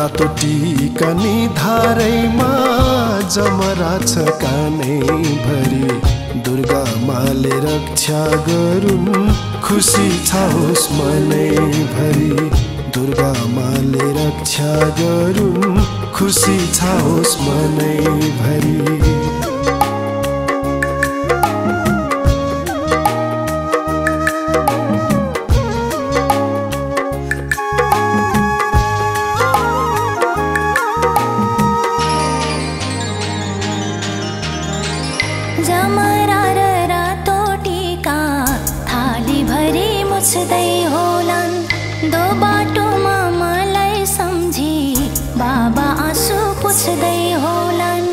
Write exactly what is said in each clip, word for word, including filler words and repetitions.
रातो टीका निधारैमा जमरा छ कानै भरी दुर्गा माले रक्षा गरून् खुसी छाओस् मनै भरी दुर्गा माले रक्षा गरून् खुसी छाओस् मनै भरी जमरा र रातो टीका थाली भरी मुछ्दै होलान् दो बाटोमा मलाई सम्झी बाबा आँसु पुछ्दै होलान्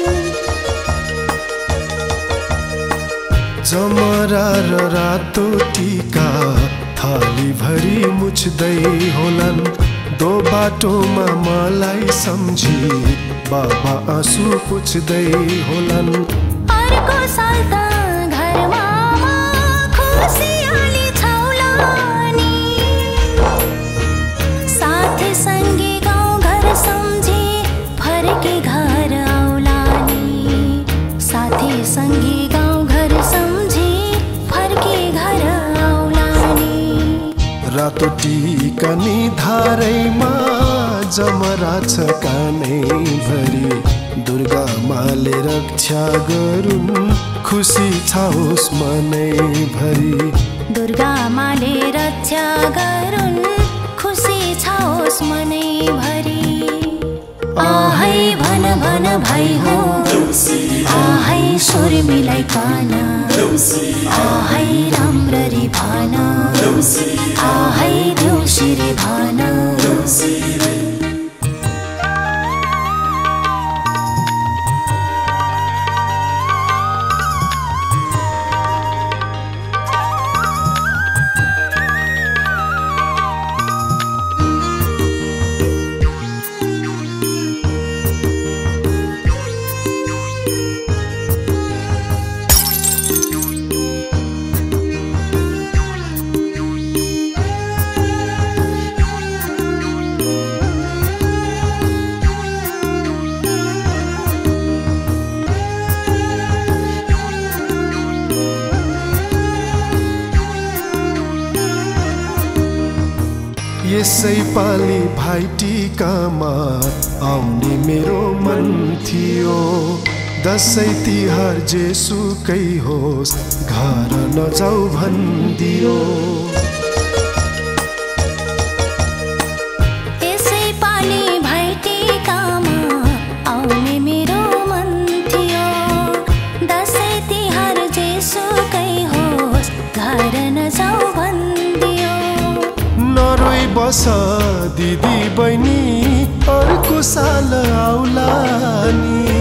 जमरा र रातो टीका थाली भरी मुछ्दै होलान् दो बाटोमा मलाई सम्झी बाबा आँसु पुछ्दै होलान् अर्को साल त घरमा खुसियाली छौलानी साथी संगी गाउँ घर सम्झी फर्के घर आउलानी साथी संगी गाउँ घर सम्झी फर्के घर आउलानी रातो टीका निधारैमा जमरा छ कानै भरी दुर्गा माले रक्षा गरून् खुसी छाओस् मनै भरी दुर्गा माले रक्षा गरून् खुसी छाओस् मनै भरी आहै भन भन भाइ हो आहै स्वर मिलाई कान आहै राम्ररी भन आहै देउसिरे भन यसै पाली भाइ टीकामा आउने मेरो मन थियो दसैँ तिहार जेसुकै होस् घर नजाऊ भन्दियो यसै पाली भाइ टीकामा आउने मेरो मन थियो दसैँ तिहार जेसुकै होस् घर नजाऊ भन्दियो नरोई बस दिदी बहिनी अर्को साल आउला नि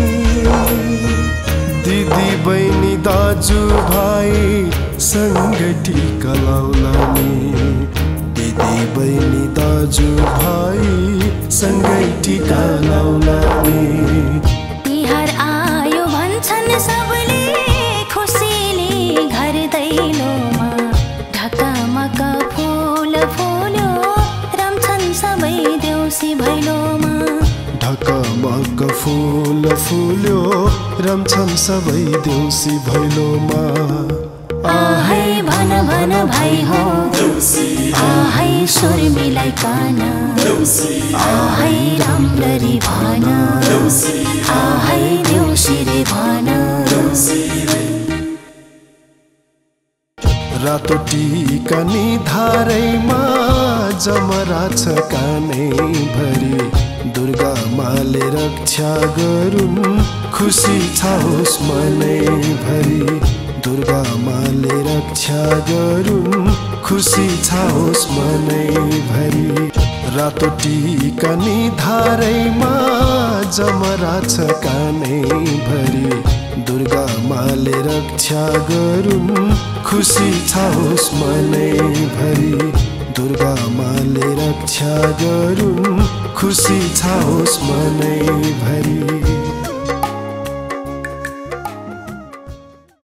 दिदी बहिनी दाजु भाइ सँगै टीका लाउला नि दिदी बहिनी दाजु भाइ सँगै टीका लाउला नि तिहार आयो भन्छन् सबले खुसीले घर दैलोमा ढकमक फूल फुल्यो रम्छन् सबै देउसी भैलोमा ढकमक फूल फुल्यो रम्छन् सबै देउसी भैलोमा आहै भन भन भाइ हो आहै स्वर मिलाई कान आहै राम्ररी भन आहै देउसिरे भन रातो टीका निधारैमा जमरा छ कानै भरी दुर्गा माले रक्षा गरून् खुसी छाओस् मनै भरी दुर्गा माले रक्षा गरून् खुसी छाओस् मनै भरी रातो टीका निधारैमा जमरा छ कानै भरी दुर्गा माले रक्षा गरून् खुसी छाओस् मनै भरी दुर्गा माले रक्षा गरून् खुसी छाओस् मनै भरी।